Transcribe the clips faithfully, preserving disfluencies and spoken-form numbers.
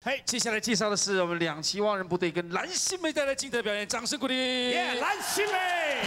嘿，接下来介绍的是我们两栖蛙人部队跟蓝心湄带来精彩表演，掌声鼓励！ 耶，蓝心湄。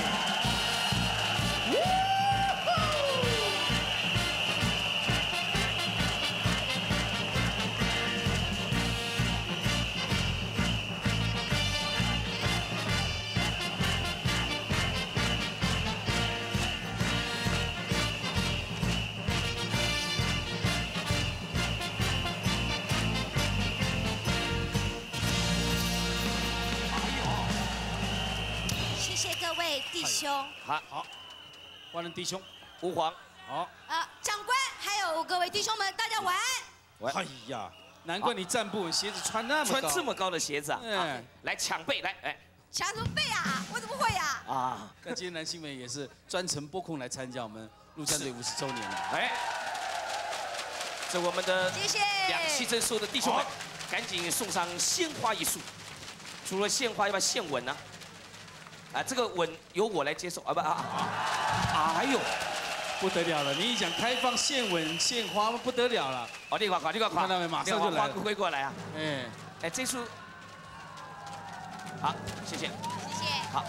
谢谢各位弟兄。 好，好，蛙人弟兄， 吾皇。 好。 呃，长官还有各位弟兄们，大家晚安。 哎呀，难怪你站不稳，鞋子穿那么高， 穿这么高的鞋子啊！ 哎， 来抢背，来，哎。 抢什么背啊？我怎么会呀？ 啊，那今天蓝心湄也是专程拨空来参加我们陆战队五十周年了。 哎，这我们的谢谢两栖征所有的弟兄们，赶紧送上鲜花一束。除了献花，要不要献吻呢？啊，这个吻由我来接受啊不啊啊！哎呦， 不得了了！你一讲开放献吻献花，不得了了。 哦，这个花，这个花， 看到没？马上就来了。 花挥过来啊！ 哎哎，这束，好，谢谢， 谢谢。 好。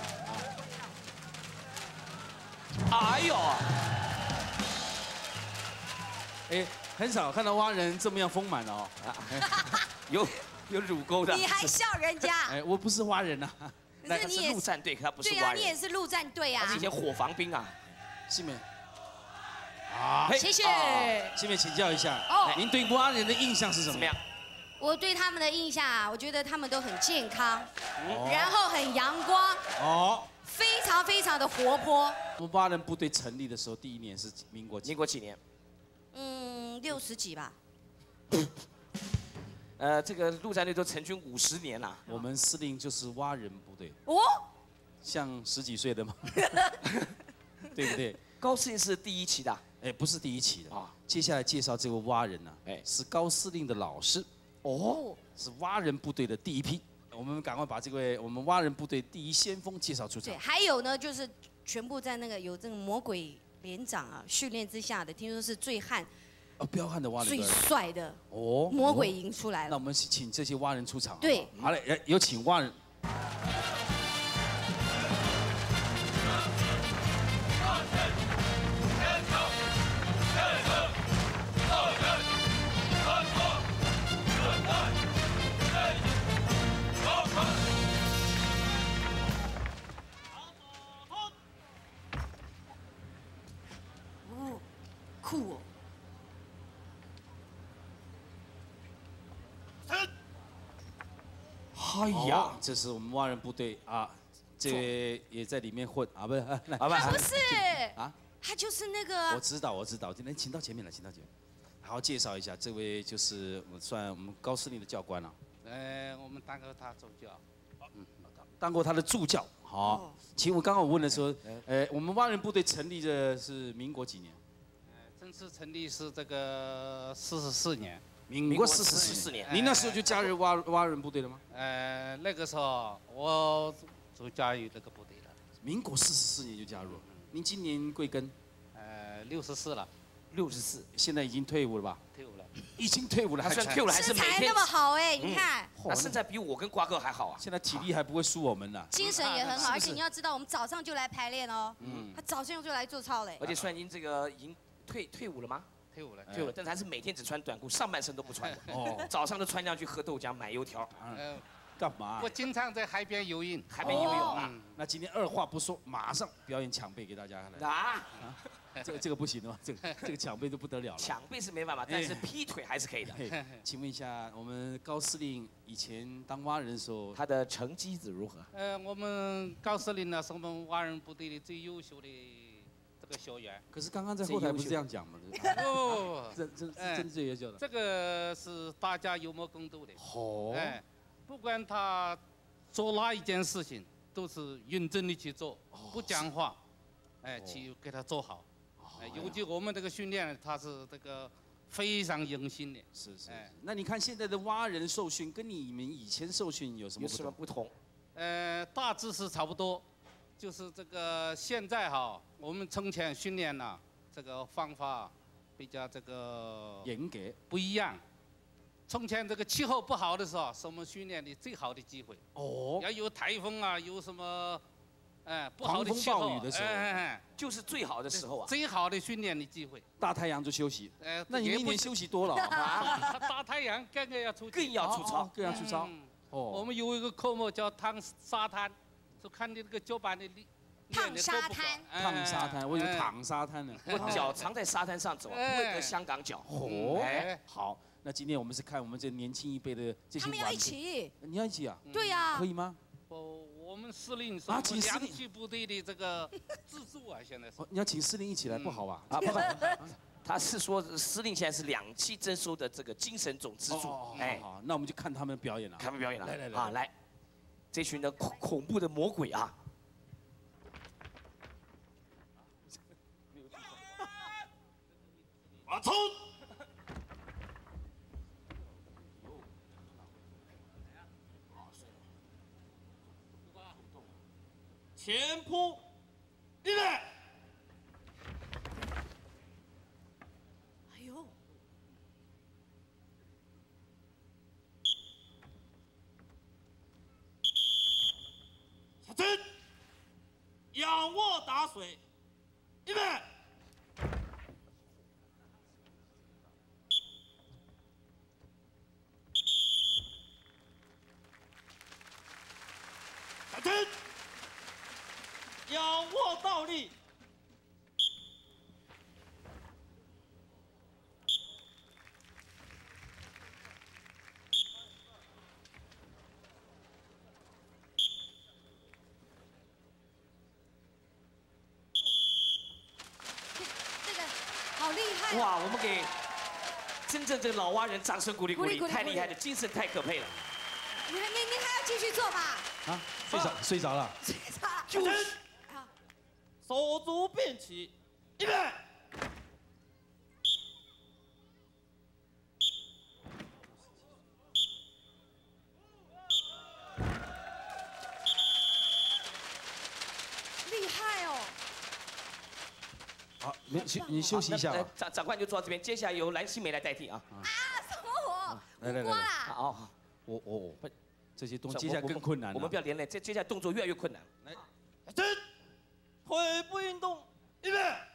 哎呦， 哎，很少看到蛙人这么样丰满的哦。 有有乳沟的。 你还笑人家？ 哎，我不是蛙人呐。 可是你也陆战队，他不是对啊， 蛙人。 你也是陆战队啊。 他是以前火防兵啊。 心湄。啊， 谢谢。 心湄请教一下， 哦， 您对蛙人的印象是什么？ 怎么样？ 我对他们的印象啊，我觉得他们都很健康，然后很阳光， 哦， 非常非常的活泼。 我们蛙人部队成立的时候，第一年是民国民国几年？ 嗯，六十几吧。 呃，这个陆战队都成军五十年了。 我们司令就是蛙人部队。 哦， 像十几岁的吗？对不对？ 高司令是第一期的。 哎，不是第一期的啊。接下来介绍这位蛙人呢，哎，是高司令的老师。哦，是蛙人部队的第一批。我们赶快把这位我们蛙人部队第一先锋介绍出场。 对，还有呢，就是全部在那个有这个魔鬼连长啊训练之下的，听说是最悍。 哦，彪悍的蛙人最帅的哦， 魔鬼营出来了。 那我们请这些蛙人出场。 对， 好嘞，有请蛙人。 哦，酷哦。 哎呀，这是我们蛙人部队啊，这位也在里面混啊，不是啊， 他不是啊， 他就是那个。 我知道，我知道，今天请到前面来，请到前面，好好介绍一下，这位就是我们算我们高司令的教官了。 呃，我们当过他助教， 嗯，当过他的助教。好，请我刚刚我问的时候，呃，我们蛙人部队成立的是民国几年？ 呃，正式成立是这个四十四年。 民国四十四年，您那时候就加入蛙蛙人部队了吗？ 呃，那个时候我就加入这个部队了。 民国四十四年就加入，您今年贵庚？ 呃，六十四了。 六十四， 现在已经退伍了吧？ 退伍了， 已经退伍了， 还算退伍了，还是每天那么好哎，你看， 那身材比我跟瓜哥还好啊。 现在体力还不会输我们呢， 精神也很好，而且你要知道，我们早上就来排练哦，嗯，他早上就来做操嘞。 而且算您这个已经退退伍了吗？ 退伍了， 退伍了，但是还是每天只穿短裤，上半身都不穿。哦，早上都穿上去喝豆浆、买油条。 嗯， 干嘛？ 我经常在海边游泳， 海边游泳啊。 那今天二话不说，马上表演抢背给大家看。啊？这个这个不行的吗？这个这个抢背都不得了了。 抢背是没办法，但是劈腿还是可以的。 请问一下，我们高司令以前当蛙人的时候， 他的成绩子如何？ 呃，我们高司令呢是我们蛙人部队的最优秀的。 这个学员， 可是刚刚在后台不是这样讲吗？ 哦， 这这真最优秀的。 这个是大家有目共睹的。 哦， 哎，不管他做哪一件事情，都是认真的去做，不讲话，哎，去给他做好。哎，尤其我们这个训练，他是这个非常用心的。 是是。哎，那你看现在的蛙人受训，跟你们以前受训有什么有什么不同？ 呃，大致是差不多。 就是这个现在哈，我们从前训练呢，这个方法比较这个严格， 不一样。 从前这个气候不好的时候，是我们训练的最好的机会。 哦， 要有台风啊，有什么，哎，不好的气候， 狂风暴雨的时候， 哎哎， 就是最好的时候啊， 最好的训练的机会。 大太阳就休息。 哎， 那你们一年休息多了啊？ 大太阳更加要出， 更要出操， 更要出操。 哦，我们有一个科目叫烫沙滩，就看你这个脚板的力。 烫沙滩， 烫沙滩，我有躺沙滩呢。 我脚常在沙滩上走，会得香港脚。 哦，好，那今天我们是看我们这年轻一辈的这些。 他们要一起。 你要一起啊？ 对呀。 可以吗？ 哦，我们司令是我们两栖部队的这个支柱啊，现在是。 你要请司令一起来，不好吧？ 啊，不不，他是说司令现在是两栖征收的这个精神总支柱。 哎，好，那我们就看他们表演了。 看他们表演了。 来来来， 啊来，这群的恐恐怖的魔鬼啊！ 马冲！前扑，预备！ 哎呦！ 下针，仰卧打水，预备！ 针，仰卧倒立， 这个好厉害！ 哇，我们给真正这个老蛙人掌声鼓励鼓励，太厉害了，精神太可佩了。 你还你你还要继续做吧？ 啊，睡着睡着了。 睡着。 就是。手足并齐，预备。 厉害哦！ 好，你休你休息一下。 长长官就坐到这边，接下来由蓝心湄来代替啊。 啊，什么我？ 来来来。 好， 我我我。 这些动作接下来更困难。 我们不要连累，这接下来动作越来越困难。 来， 针，腿部运动，预备。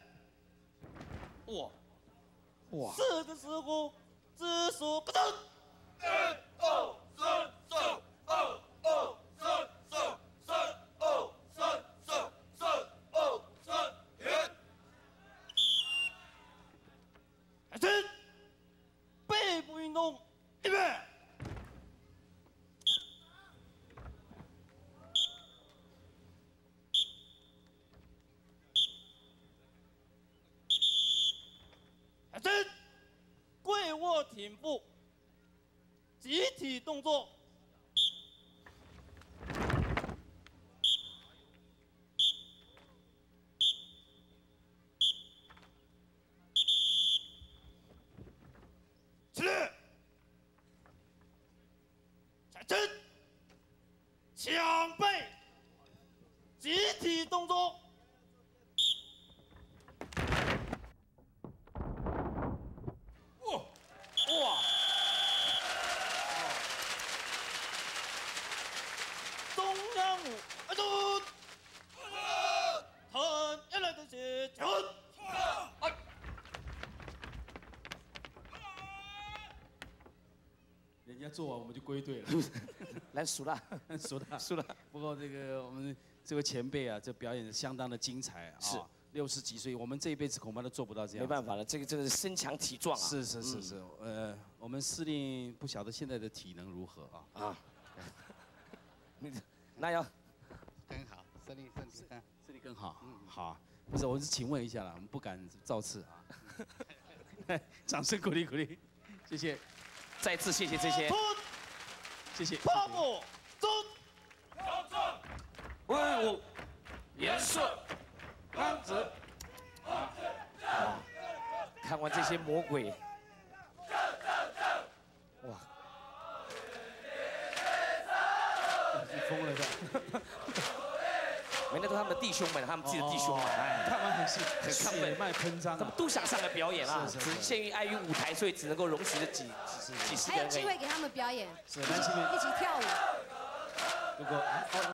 哇， 哇！四个时候，姿势不正。一、二、三、四、二、二、三、四、三、二、三、四、三、二、三，停。针，背部运动，预备。 针，跪卧挺步，集体动作。起立，下针，抢背，集体动作。 哇！中央舞，哎走，腾下来的血球，哎， 人家做完我们就归队了， 来输了， 输了， 输了。 不过这个我们这位前辈啊，这表演相当的精彩啊。是。 六十几岁，我们这一辈子恐怕都做不到这样。 没办法了，这个真的是身强体壮啊。 是是是是，呃，我们司令不晓得现在的体能如何啊？啊， 那要更好，司令身体更， 司令更好。嗯，好，不是，我是请问一下啦，我们不敢造次啊。掌声鼓励鼓励，谢谢， 再次谢谢这些， 谢谢。 趴步，走， 挑战，威武，严肃。 样子，啊！看完这些魔鬼，哇！ 疯了的。 没那都是他们的弟兄们，他们自己的弟兄们，哎， 看完很是很亢奋， 血脉喷张， 他们都想上来表演啊， 是只是限于碍于舞台，所以只能够容许了几几十个还有人而已。 机会给他们表演， 是，来这边一起跳舞。 如果